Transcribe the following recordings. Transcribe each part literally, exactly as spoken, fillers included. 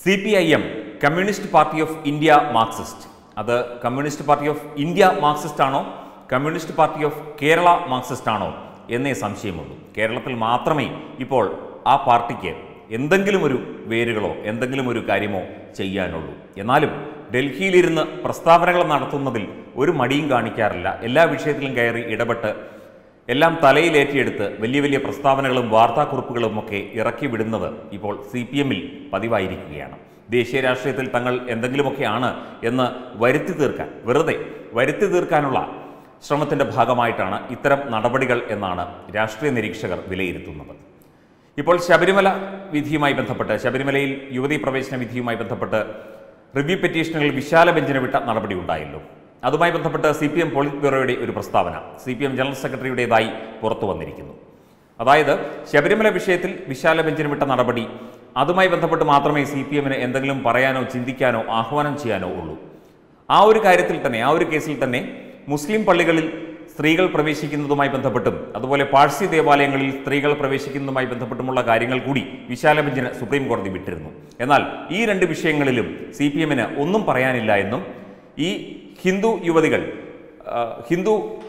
C P I M communist party of India Marxist, അത് communist party of India Marxist ആണോ communist party of Kerala Marxist ആണോ എന്നേ സംശയമുള്ളൂ. കേരളത്തിൽ മാത്രമേ ഇപ്പോൾ ആ പാർട്ടിക്ക് എന്തെങ്കിലും ഒരു വേരുകളോ എന്തെങ്കിലും ഒരു കാര്യമോ ചെയ്യാനുള്ളൂ. എന്നാലും ഡൽഹിയിലിരുന്ന് പ്രസ്താവനകൾ നടത്തുന്നതിൽ ഒരു മടിയും കാണിക്കാറില്ല. എല്ലാ വിഷയത്തിലും കയറി ഇടപെട്ട് എല്ലാം തലയിലേറ്റിയെടുത്ത് വലിയ വലിയ പ്രസ്താവനകളും വാർത്താക്കുറിപ്പുകളും ഒക്കെ ഇറക്കി വിടുന്നത് ഇപ്പോൾ സി പി എമ്മിൽ പതിവായിരിക്കുകയാണ്. ദേശീയ രാഷ്ട്രീയത്തിൽ തങ്ങൾ എന്തെങ്കിലുമൊക്കെയാണ് എന്ന് വരുത്തി തീർക്കാൻ, വെറുതെ വരുത്തി തീർക്കാനുള്ള ശ്രമത്തിൻ്റെ ഭാഗമായിട്ടാണ് ഇത്തരം നടപടികൾ എന്നാണ് രാഷ്ട്രീയ നിരീക്ഷകർ വിലയിരുത്തുന്നത്. ഇപ്പോൾ ശബരിമല വിധിയുമായി ബന്ധപ്പെട്ട്, ശബരിമലയിൽ യുവതീ പ്രവേശന വിധിയുമായി ബന്ധപ്പെട്ട് റിവ്യൂ പെറ്റീഷനുകൾ വിശാല ബെഞ്ചിന് വിട്ട നടപടി ഉണ്ടായല്ലോ. അതുമായി ബന്ധപ്പെട്ട് സി പി എം പോളിറ്റ് ബ്യൂറോയുടെ ഒരു പ്രസ്താവന സി പി എം ജനറൽ സെക്രട്ടറിയുടേതായി പുറത്തു വന്നിരിക്കുന്നു. അതായത് ശബരിമല വിഷയത്തിൽ വിശാല ബെഞ്ചിന് വിട്ട നടപടി, അതുമായി ബന്ധപ്പെട്ട് മാത്രമേ സി പി എമ്മിന് എന്തെങ്കിലും പറയാനോ ചിന്തിക്കാനോ ആഹ്വാനം ചെയ്യാനോ ഉള്ളൂ. ആ ഒരു കാര്യത്തിൽ തന്നെ, ആ ഒരു കേസിൽ തന്നെ മുസ്ലിം പള്ളികളിൽ സ്ത്രീകൾ പ്രവേശിക്കുന്നതുമായി ബന്ധപ്പെട്ടും അതുപോലെ പാഴ്സി ദേവാലയങ്ങളിൽ സ്ത്രീകൾ പ്രവേശിക്കുന്നതുമായി ബന്ധപ്പെട്ടുമുള്ള കാര്യങ്ങൾ കൂടി വിശാല ബെഞ്ചിന് സുപ്രീം കോടതി വിട്ടിരുന്നു. എന്നാൽ ഈ രണ്ട് വിഷയങ്ങളിലും സി പി എമ്മിന് ഒന്നും പറയാനില്ല എന്നും ഈ ഹിന്ദു യുവതികൾ ഹിന്ദു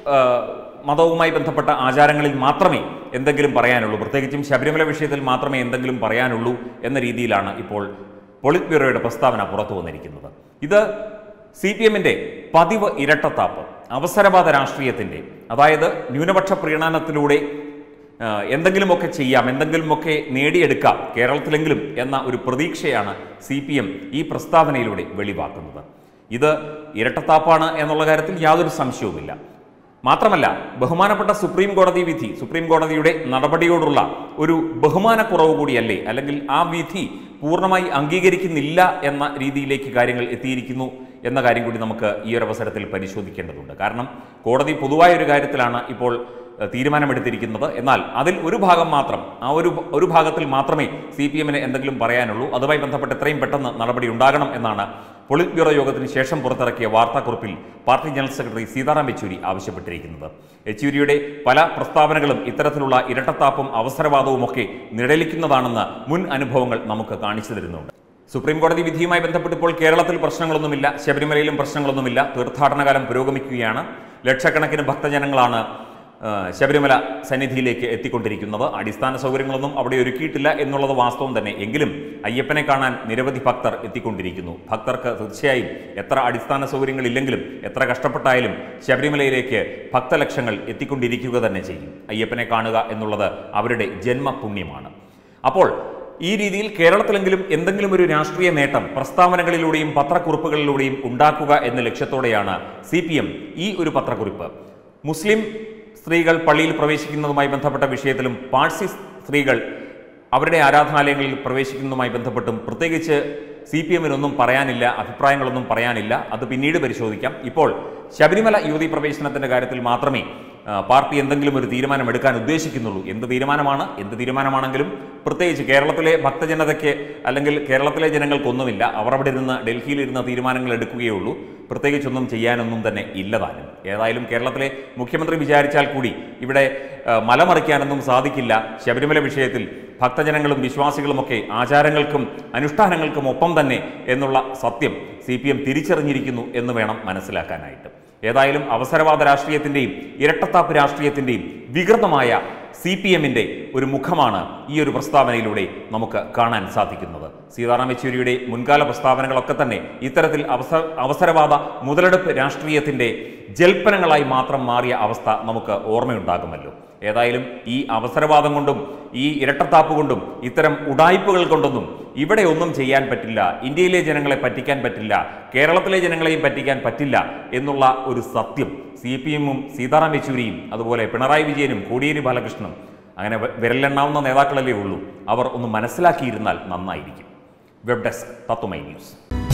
മതവുമായി ബന്ധപ്പെട്ട ആചാരങ്ങളിൽ മാത്രമേ എന്തെങ്കിലും പറയാനുള്ളൂ, പ്രത്യേകിച്ചും ശബരിമല വിഷയത്തിൽ മാത്രമേ എന്തെങ്കിലും പറയാനുള്ളൂ എന്ന രീതിയിലാണ് ഇപ്പോൾ പോളിറ്റ് ബ്യൂറോയുടെ പ്രസ്താവന പുറത്തു വന്നിരിക്കുന്നത്. ഇത് സി പി എമ്മിൻ്റെ പതിവ് ഇരട്ടത്താപ്പ്, അവസരവാദ രാഷ്ട്രീയത്തിൻ്റെ, അതായത് ന്യൂനപക്ഷ പ്രീണനത്തിലൂടെ എന്തെങ്കിലുമൊക്കെ ചെയ്യാം, എന്തെങ്കിലുമൊക്കെ നേടിയെടുക്കാം കേരളത്തിലെങ്കിലും എന്ന ഒരു പ്രതീക്ഷയാണ് സി പി എം ഈ പ്രസ്താവനയിലൂടെ വെളിവാക്കുന്നത്. ഇത് ഇരട്ടത്താപ്പാണ് എന്നുള്ള കാര്യത്തിൽ യാതൊരു സംശയവുമില്ല. മാത്രമല്ല, ബഹുമാനപ്പെട്ട സുപ്രീം കോടതി വിധി, സുപ്രീം കോടതിയുടെ നടപടിയോടുള്ള ഒരു ബഹുമാനക്കുറവ് കൂടിയല്ലേ, അല്ലെങ്കിൽ ആ വിധി പൂർണ്ണമായി അംഗീകരിക്കുന്നില്ല എന്ന രീതിയിലേക്ക് കാര്യങ്ങൾ എത്തിയിരിക്കുന്നു എന്ന കാര്യം കൂടി നമുക്ക് ഈ ഒരു അവസരത്തിൽ പരിശോധിക്കേണ്ടതുണ്ട്. കാരണം കോടതി പൊതുവായ ഒരു കാര്യത്തിലാണ് ഇപ്പോൾ തീരുമാനമെടുത്തിരിക്കുന്നത്. എന്നാൽ അതിൽ ഒരു ഭാഗം മാത്രം, ആ ഒരു ഒരു ഭാഗത്തിൽ മാത്രമേ സി പി എമ്മിന് എന്തെങ്കിലും പറയാനുള്ളൂ. അതുമായി ബന്ധപ്പെട്ട് എത്രയും പെട്ടെന്ന് നടപടി ഉണ്ടാകണം എന്നാണ് പോളിറ്റ് ബ്യൂറോ യോഗത്തിന് ശേഷം പുറത്തിറക്കിയ വാർത്താക്കുറിപ്പിൽ പാർട്ടി ജനറൽ സെക്രട്ടറി സീതാറാം യെച്ചൂരി ആവശ്യപ്പെട്ടിരിക്കുന്നത്. യെച്ചൂരിയുടെ പല പ്രസ്താവനകളും ഇത്തരത്തിലുള്ള ഇരട്ടത്താപ്പും അവസരവാദവും ഒക്കെ നിഴലിക്കുന്നതാണെന്ന് മുൻ അനുഭവങ്ങൾ നമുക്ക് കാണിച്ചു തരുന്നുണ്ട്. സുപ്രീം കോടതി വിധിയുമായി ബന്ധപ്പെട്ട് ഇപ്പോൾ കേരളത്തിൽ പ്രശ്നങ്ങളൊന്നുമില്ല, ശബരിമലയിലും പ്രശ്നങ്ങളൊന്നുമില്ല. തീർത്ഥാടനകാലം പുരോഗമിക്കുകയാണ്. ലക്ഷക്കണക്കിന് ഭക്തജനങ്ങളാണ് ശബരിമല സന്നിധിയിലേക്ക് എത്തിക്കൊണ്ടിരിക്കുന്നത്. അടിസ്ഥാന സൗകര്യങ്ങളൊന്നും അവിടെ ഒരുക്കിയിട്ടില്ല എന്നുള്ളത് വാസ്തവം തന്നെ. എങ്കിലും അയ്യപ്പനെ കാണാൻ നിരവധി ഭക്തർ എത്തിക്കൊണ്ടിരിക്കുന്നു. ഭക്തർക്ക് തീർച്ചയായും എത്ര അടിസ്ഥാന സൗകര്യങ്ങളില്ലെങ്കിലും എത്ര കഷ്ടപ്പെട്ടായാലും ശബരിമലയിലേക്ക് ഭക്തലക്ഷങ്ങൾ എത്തിക്കൊണ്ടിരിക്കുക തന്നെ ചെയ്യും. അയ്യപ്പനെ കാണുക എന്നുള്ളത് അവരുടെ ജന്മപുണ്യമാണ്. അപ്പോൾ ഈ രീതിയിൽ കേരളത്തിലെങ്കിലും എന്തെങ്കിലും ഒരു രാഷ്ട്രീയ നേട്ടം പ്രസ്താവനകളിലൂടെയും പത്രക്കുറിപ്പുകളിലൂടെയും ഉണ്ടാക്കുക എന്ന ലക്ഷ്യത്തോടെയാണ് സി പി എം ഈ ഒരു പത്രക്കുറിപ്പ്. മുസ്ലിം സ്ത്രീകൾ പള്ളിയിൽ പ്രവേശിക്കുന്നതുമായി ബന്ധപ്പെട്ട വിഷയത്തിലും പാഴ്സി സ്ത്രീകൾ അവരുടെ ആരാധനാലയങ്ങളിൽ പ്രവേശിക്കുന്നതുമായി ബന്ധപ്പെട്ടും പ്രത്യേകിച്ച് സി പി എമ്മിനൊന്നും പറയാനില്ല, അഭിപ്രായങ്ങളൊന്നും പറയാനില്ല. അത് പിന്നീട് പരിശോധിക്കാം. ഇപ്പോൾ ശബരിമല യുവതീ പ്രവേശനത്തിൻ്റെ കാര്യത്തിൽ മാത്രമേ പാർട്ടി എന്തെങ്കിലും ഒരു തീരുമാനമെടുക്കാൻ ഉദ്ദേശിക്കുന്നുള്ളൂ. എന്ത് തീരുമാനമാണ് എന്ത് തീരുമാനമാണെങ്കിലും പ്രത്യേകിച്ച് കേരളത്തിലെ ഭക്തജനതയ്ക്ക് അല്ലെങ്കിൽ കേരളത്തിലെ ജനങ്ങൾക്കൊന്നുമില്ല. അവർ അവിടെ ഇരുന്ന് ഡൽഹിയിലിരുന്ന് തീരുമാനങ്ങൾ എടുക്കുകയുള്ളൂ. പ്രത്യേകിച്ചൊന്നും ചെയ്യാനൊന്നും തന്നെ ഇല്ലതാനും. ഏതായാലും കേരളത്തിലെ മുഖ്യമന്ത്രി വിചാരിച്ചാൽ കൂടി ഇവിടെ മലമറിക്കാനൊന്നും സാധിക്കില്ല. ശബരിമല വിഷയത്തിൽ ഭക്തജനങ്ങളും വിശ്വാസികളുമൊക്കെ ആചാരങ്ങൾക്കും അനുഷ്ഠാനങ്ങൾക്കും ഒപ്പം തന്നെ എന്നുള്ള സത്യം സി പി എം തിരിച്ചറിഞ്ഞിരിക്കുന്നു എന്ന് വേണം മനസ്സിലാക്കാനായിട്ട്. ഏതായാലും അവസരവാദ രാഷ്ട്രീയത്തിൻ്റെയും ഇരട്ടത്താപ്പ് രാഷ്ട്രീയത്തിൻ്റെയും വികൃതമായ സി പി എമ്മിൻ്റെ ഒരു മുഖമാണ് ഈ ഒരു പ്രസ്താവനയിലൂടെ നമുക്ക് കാണാൻ സാധിക്കുന്നത്. സീതാറാം യെച്ചൂരിയുടെ മുൻകാല പ്രസ്താവനകളൊക്കെ തന്നെ ഇത്തരത്തിൽ അവസര അവസരവാദ മുതലെടുപ്പ് രാഷ്ട്രീയത്തിൻ്റെ ജൽപ്പനങ്ങളായി മാത്രം മാറിയ അവസ്ഥ നമുക്ക് ഓർമ്മയുണ്ടാകുമല്ലോ. ഏതായാലും ഈ അവസരവാദം കൊണ്ടും ഈ ഇരട്ടത്താപ്പ് കൊണ്ടും ഇത്തരം ഉഡായിപ്പുകൾ കൊണ്ടൊന്നും ഇവിടെ ഒന്നും ചെയ്യാൻ പറ്റില്ല. ഇന്ത്യയിലെ ജനങ്ങളെ പറ്റിക്കാൻ പറ്റില്ല, കേരളത്തിലെ ജനങ്ങളെയും പറ്റിക്കാൻ പറ്റില്ല എന്നുള്ള ഒരു സത്യം സി പി എമ്മും സീതാറാം യെച്ചൂരിയും അതുപോലെ പിണറായി വിജയനും കോടിയേരി ബാലകൃഷ്ണനും അങ്ങനെ വിരലെണ്ണാവുന്ന നേതാക്കളല്ലേ ഉള്ളൂ, അവർ ഒന്ന് മനസ്സിലാക്കിയിരുന്നാൽ നന്നായിരിക്കും. Web desk Tatwamayi news.